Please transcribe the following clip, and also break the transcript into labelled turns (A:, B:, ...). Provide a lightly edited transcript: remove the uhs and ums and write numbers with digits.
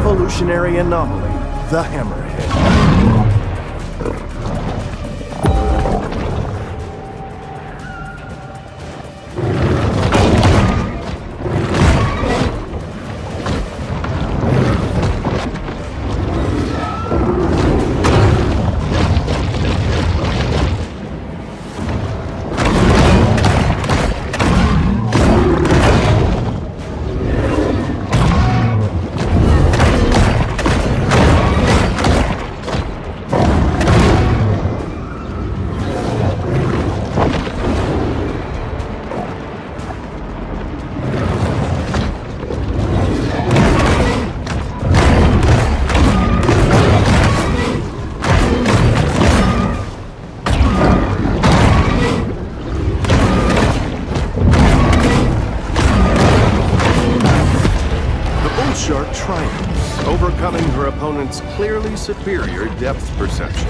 A: evolutionary anomaly, the Hammerhead. Shark triumphs, overcoming her opponent's clearly superior depth perception.